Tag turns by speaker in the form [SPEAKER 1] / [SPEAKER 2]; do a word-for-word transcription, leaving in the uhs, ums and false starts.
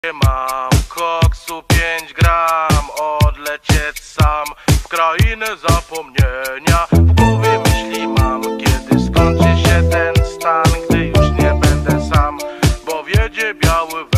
[SPEAKER 1] Mam koksu pięć gram, odlecieć sam w krainę zapomnienia. W głowie myśli mam, kiedy skończy się ten stan, gdy już nie będę sam, bo wiedzie biały